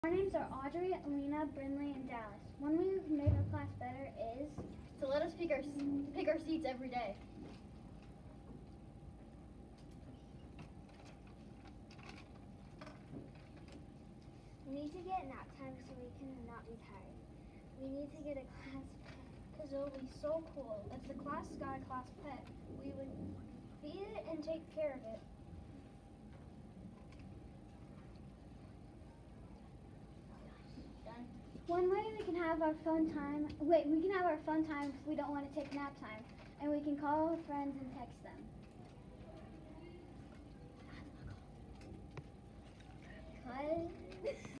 Our names are Audrey, Alina, Brinley, and Dallas. One way we've made our class better is to let us pick our seats every day. We need to get nap time so we can not be tired. We need to get a class pet because it'll be so cool. If the class got a class pet, we would feed it and take care of it. Done. One way we can have our fun time, we can have our fun time if we don't want to take nap time, and we can call our friends and text them. Cut.